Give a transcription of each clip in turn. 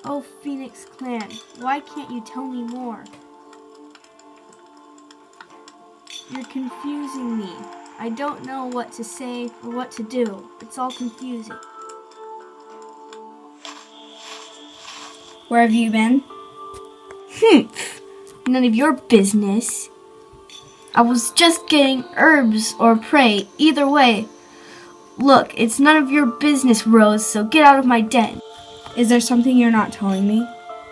Oh, Phoenix Clan, why can't you tell me more? You're confusing me. I don't know what to say or what to do. It's all confusing. Where have you been? None of your business. I was just getting herbs or prey. Either way. Look, it's none of your business, Rose, so get out of my den. Is there something you're not telling me?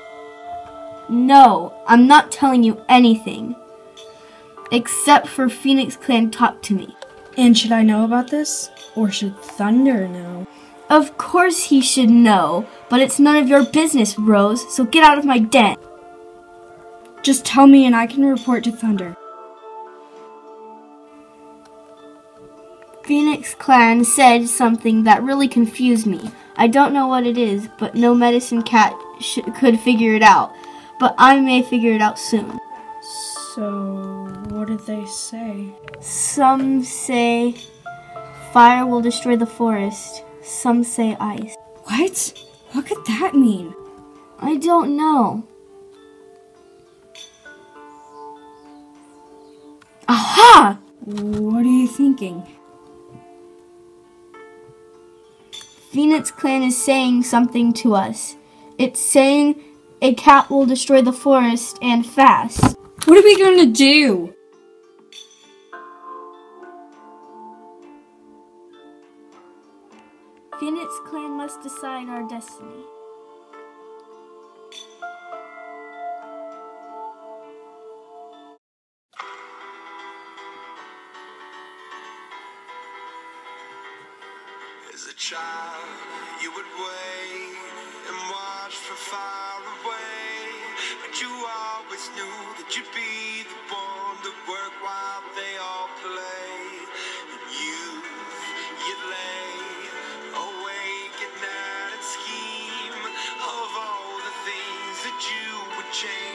No, I'm not telling you anything. Except for Phoenix Clan talk to me. And should I know about this? Or should Thunder know? Of course he should know, but it's none of your business, Rose, so get out of my den. Just tell me and I can report to Thunder. Phoenix Clan said something that really confused me. I don't know what it is, but no medicine cat could figure it out. But I may figure it out soon. So, what did they say? Some say fire will destroy the forest. Some say ice. What? What could that mean? I don't know. Aha! What are you thinking? Phoenix Clan is saying something to us. It's saying a cat will destroy the forest and fast. What are we going to do? Phoenix Clan must decide our destiny. As a child, you would wait and watch from far away, but you always knew that you'd be the one to work while they all play. And you'd lay awake at night and scheme of all the things that you would change.